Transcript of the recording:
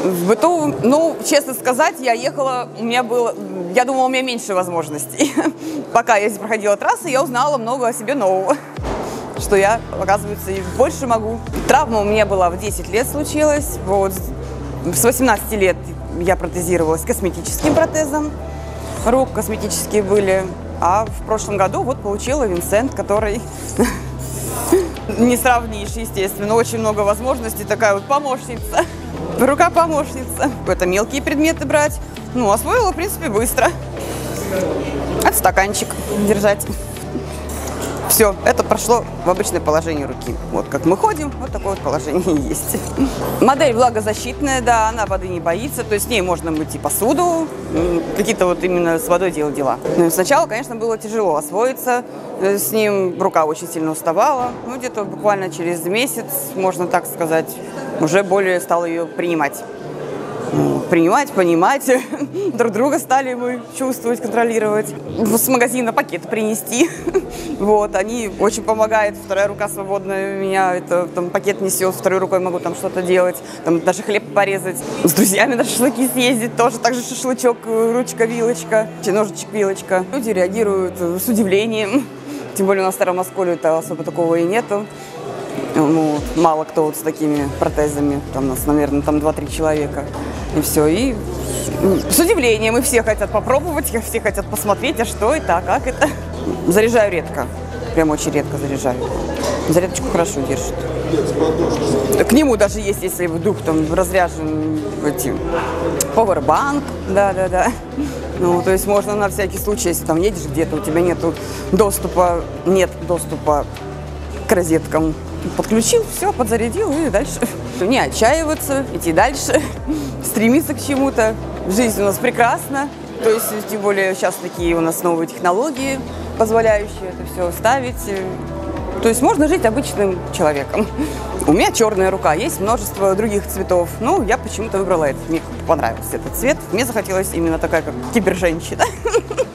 В быту, ну, честно сказать, я ехала, я думала, у меня меньше возможностей. Пока я здесь проходила трассы, я узнала много о себе нового, что я, оказывается, и больше могу. Травма у меня была в 10 лет случилась, вот, с 18 лет я протезировалась косметическим протезом, рук косметические были, а в прошлом году вот получила Винсент, который не сравнишь, естественно, очень много возможностей, такая вот помощница. Рука-помощница. Это мелкие предметы брать. Ну, освоила, в принципе, быстро. Это стаканчик держать. Все, это прошло в обычное положение руки. Вот как мы ходим, вот такое вот положение есть. Модель влагозащитная, да, она воды не боится. То есть с ней можно мыть и посуду, какие-то вот именно с водой делать дела. Но сначала, конечно, было тяжело освоиться. С ним рука очень сильно уставала. Ну, где-то буквально через месяц, можно так сказать, уже более стала ее принимать. Принимать, понимать. Друг друга стали мы чувствовать, контролировать. С магазина пакет принести. Вот, они очень помогают. Вторая рука свободная у меня. Это там пакет несет, второй рукой могу там что-то делать. Там даже хлеб порезать. С друзьями на шашлыки съездить тоже. Также шашлычок, ручка-вилочка, ножичек-вилочка. Люди реагируют с удивлением. Тем более у нас в Старом Осколе-то особо такого и нету. Ну, мало кто вот с такими протезами. Там у нас, наверное, там 2-3 человека. И все. И с удивлением. И все хотят попробовать, все хотят посмотреть, а что это, а как это. Заряжаю редко. Прям очень редко заряжаю. Зарядочку хорошо держит. К нему даже есть, если вдруг там разряжен powerbank. Да. Ну, то есть можно на всякий случай, если там едешь где-то, у тебя нет доступа к розеткам. Подключил, все, подзарядил и дальше. Не отчаиваться, идти дальше, стремиться к чему-то. Жизнь у нас прекрасна. То есть, тем более, сейчас такие у нас новые технологии, позволяющие это все ставить. То есть можно жить обычным человеком. У меня черная рука, есть множество других цветов. Ну, я почему-то выбрала этот. Мне понравился этот цвет. Мне захотелось именно такая, как киберженщина.